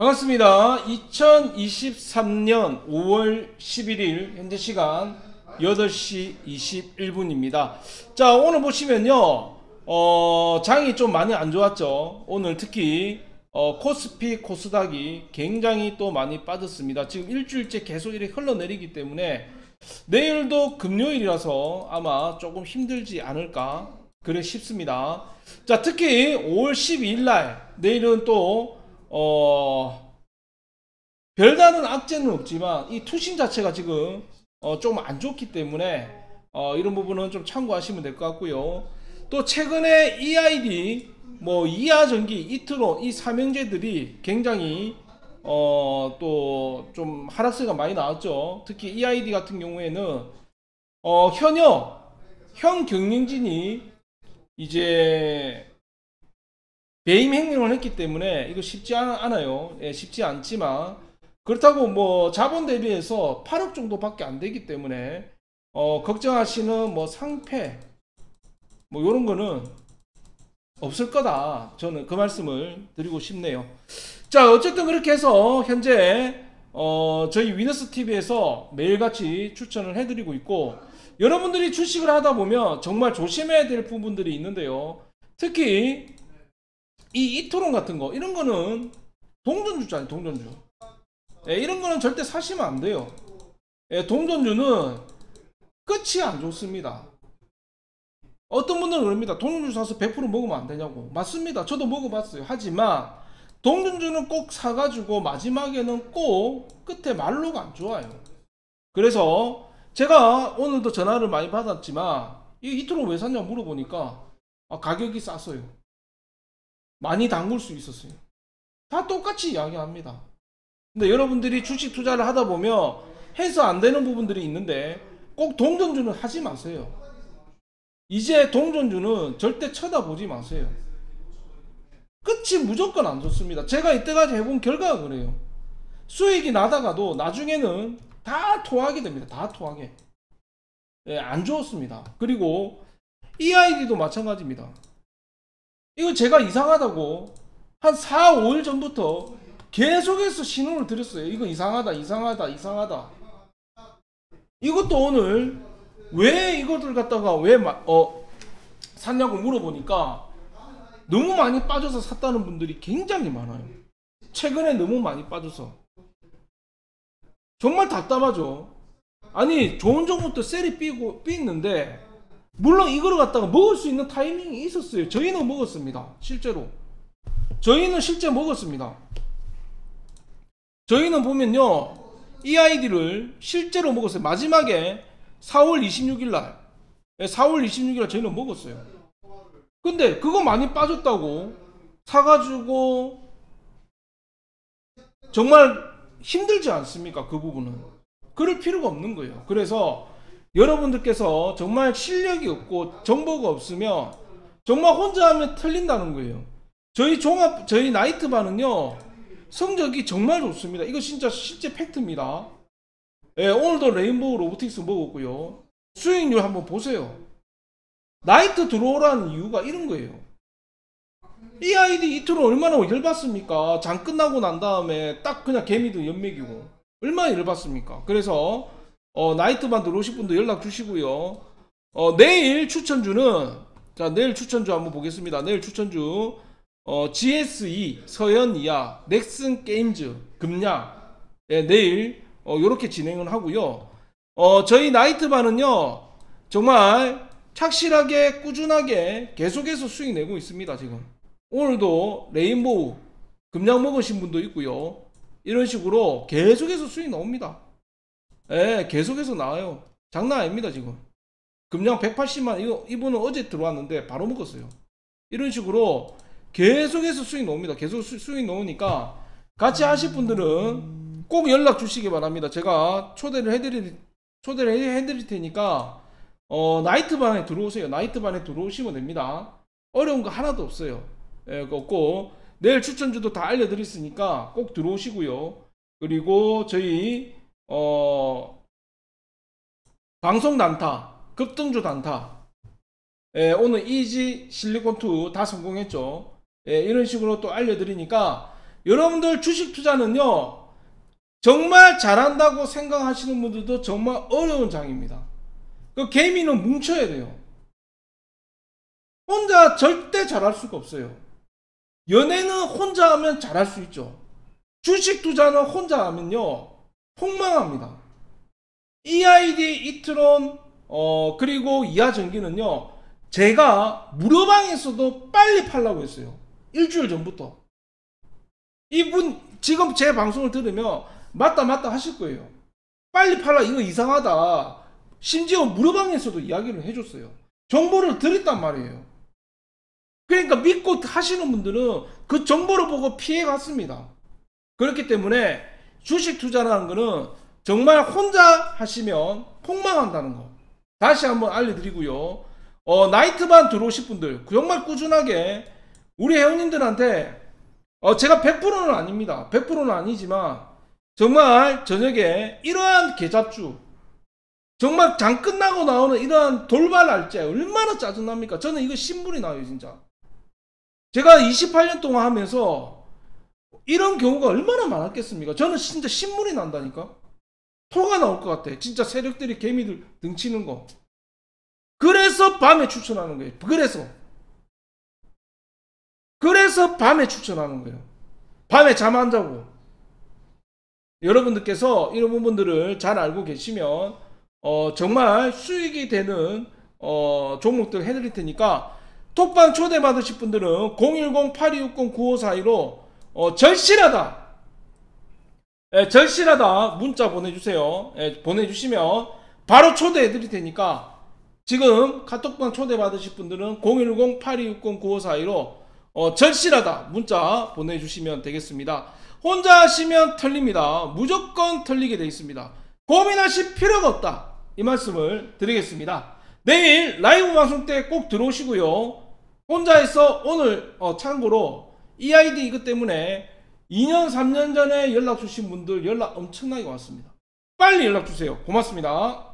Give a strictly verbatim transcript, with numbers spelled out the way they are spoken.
반갑습니다. 이천이십삼 년 오월 십일일 현재 시간 여덟 시 이십일 분입니다. 자, 오늘 보시면요, 어, 장이 좀 많이 안 좋았죠. 오늘 특히 어, 코스피, 코스닥이 굉장히 또 많이 빠졌습니다. 지금 일주일째 계속 이렇게 흘러내리기 때문에 내일도 금요일이라서 아마 조금 힘들지 않을까 그래 싶습니다. 자, 특히 오월 십이일 날 내일은 또 어, 별다른 악재는 없지만 이 투신 자체가 지금 어, 좀 안 좋기 때문에 어, 이런 부분은 좀 참고하시면 될 것 같고요. 또 최근에 이아이디, 뭐 이하전기, 이트론 이 삼형제들이 굉장히 어, 또 좀 하락세가 많이 나왔죠. 특히 이아이디 같은 경우에는 어, 현역 현 경영진이 이제 배임 행령을 했기 때문에 이거 쉽지 않아요. 예, 쉽지 않지만 그렇다고 뭐 자본 대비해서 팔억 정도밖에 안 되기 때문에 어, 걱정하시는 뭐 상패 뭐 요런 거는 없을 거다. 저는 그 말씀을 드리고 싶네요. 자, 어쨌든 그렇게 해서 현재 어, 저희 위너스티비에서 매일같이 추천을 해드리고 있고, 여러분들이 주식을 하다 보면 정말 조심해야 될 부분들이 있는데요. 특히 이 이토론 같은 거, 이런 거는 동전주잖아요. 동전주. 예, 이런 거는 절대 사시면 안 돼요. 예, 동전주는 끝이 안 좋습니다. 어떤 분들은 그럽니다. 동전주 사서 백 퍼센트 먹으면 안 되냐고. 맞습니다. 저도 먹어봤어요. 하지만 동전주는 꼭 사가지고 마지막에는 꼭 끝에 말로가 안 좋아요. 그래서 제가 오늘도 전화를 많이 받았지만 이 이토론 왜 샀냐 물어보니까 아, 가격이 쌌어요. 많이 담글 수 있었어요. 다 똑같이 이야기합니다. 근데 여러분들이 주식 투자를 하다 보면 해서 안 되는 부분들이 있는데 꼭 동전주는 하지 마세요. 이제 동전주는 절대 쳐다보지 마세요. 끝이 무조건 안 좋습니다. 제가 이때까지 해본 결과가 그래요. 수익이 나다가도 나중에는 다 토하게 됩니다. 다 토하게. 예, 안 좋았습니다. 그리고 이아이디도 마찬가지입니다. 이거 제가 이상하다고 한 사, 오일 전부터 계속해서 신호를 드렸어요. 이거 이상하다, 이상하다, 이상하다. 이것도 오늘 왜 이것들 갖다가 왜 어, 샀냐고 물어보니까 너무 많이 빠져서 샀다는 분들이 굉장히 많아요. 최근에 너무 많이 빠져서. 정말 답답하죠. 아니, 좋은 종부터 셀이 삐고, 삐있는데 물론 이거를 갖다가 먹을 수 있는 타이밍이 있었어요. 저희는 먹었습니다. 실제로. 저희는 실제 먹었습니다. 저희는 보면요, 이아이디를 실제로 먹었어요. 마지막에 사월 이십육일 날, 사월 이십육일 날 저희는 먹었어요. 근데 그거 많이 빠졌다고 사가지고 정말 힘들지 않습니까? 그 부분은. 그럴 필요가 없는 거예요. 그래서 여러분들께서 정말 실력이 없고 정보가 없으면 정말 혼자 하면 틀린다는 거예요. 저희 종합, 저희 나이트반은요, 성적이 정말 좋습니다. 이거 진짜 실제 팩트입니다. 예, 오늘도 레인보우 로보틱스 먹었고요. 수익률 한번 보세요. 나이트 들어오라는 이유가 이런 거예요. 이아이디 이토론 얼마나 열받습니까? 장 끝나고 난 다음에 딱 그냥 개미도 연맥이고 얼마나 열받습니까? 그래서 어, 나이트반 들어오실 분도 연락 주시고요. 어, 내일 추천주는, 자, 내일 추천주 한번 보겠습니다. 내일 추천주 어, 지에스이, 서현이야, 넥슨 게임즈, 금량, 예, 내일 어, 요렇게 진행을 하고요. 어, 저희 나이트반은요, 정말 착실하게 꾸준하게 계속해서 수익 내고 있습니다. 지금 오늘도 레인보우 금량 먹으신 분도 있고요. 이런 식으로 계속해서 수익 나옵니다. 예, 계속해서 나와요. 장난 아닙니다. 지금 금량 백팔십만, 이거 이분은 어제 들어왔는데 바로 먹었어요. 이런 식으로 계속해서 수익 나옵니다. 계속 수, 수익 나오니까 같이 하실 분들은 꼭 연락 주시기 바랍니다. 제가 초대를 해드릴 초대를 해드릴 테니까 어, 나이트반에 들어오세요. 나이트반에 들어오시면 됩니다. 어려운 거 하나도 없어요. 예, 없고 내일 추천주도 다 알려드렸으니까 꼭 들어오시고요. 그리고 저희 어, 방송 단타, 급등주 단타, 예, 오늘 이지 실리콘이 다 성공했죠. 예, 이런 식으로 또 알려드리니까 여러분들 주식 투자는요, 정말 잘한다고 생각하시는 분들도 정말 어려운 장입니다. 그 개미는 뭉쳐야 돼요. 혼자 절대 잘할 수가 없어요. 연애는 혼자 하면 잘할 수 있죠. 주식 투자는 혼자 하면요, 폭망합니다. 이아이디, 이트론, 어, 그리고 이하전기는요, 제가 무료방에서도 빨리 팔라고 했어요. 일주일 전부터. 이분 지금 제 방송을 들으면 맞다 맞다 하실 거예요. 빨리 팔라, 이거 이상하다. 심지어 무료방에서도 이야기를 해줬어요. 정보를 드렸단 말이에요. 그러니까 믿고 하시는 분들은 그 정보를 보고 피해 갔습니다. 그렇기 때문에 주식 투자라는 거는 정말 혼자 하시면 폭망한다는 거 다시 한번 알려드리고요. 어, 나이트반 들어오실 분들 정말 꾸준하게 우리 회원님들한테 어, 제가 백 퍼센트는 아닙니다. 백 퍼센트는 아니지만 정말 저녁에 이러한 계좌주, 정말 장 끝나고 나오는 이러한 돌발 날짜 얼마나 짜증납니까? 저는 이거 신물이 나요 진짜. 제가 이십팔 년 동안 하면서 이런 경우가 얼마나 많았겠습니까? 저는 진짜 신물이 난다니까. 토가 나올 것 같아. 진짜 세력들이 개미들 등치는 거. 그래서 밤에 추천하는 거예요. 그래서 그래서 밤에 추천하는 거예요. 밤에 잠 안 자고. 여러분들께서 이런 부분들을 잘 알고 계시면 어, 정말 수익이 되는 어, 종목들 해드릴 테니까 톡방 초대받으실 분들은 공일공 팔이육공 구오사이로 어, 절실하다, 예, 절실하다 문자 보내주세요. 예, 보내주시면 바로 초대해 드릴 테니까 지금 카톡방 초대받으실 분들은 공일공 팔이육공 구오사이로 어, 절실하다 문자 보내주시면 되겠습니다. 혼자 하시면 털립니다. 무조건 털리게 되어 있습니다. 고민하실 필요가 없다, 이 말씀을 드리겠습니다. 내일 라이브 방송 때 꼭 들어오시고요. 혼자 해서 오늘 어, 참고로 이아이디 이것 때문에 이 년 삼 년 전에 연락 주신 분들 연락 엄청나게 왔습니다. 빨리 연락 주세요. 고맙습니다.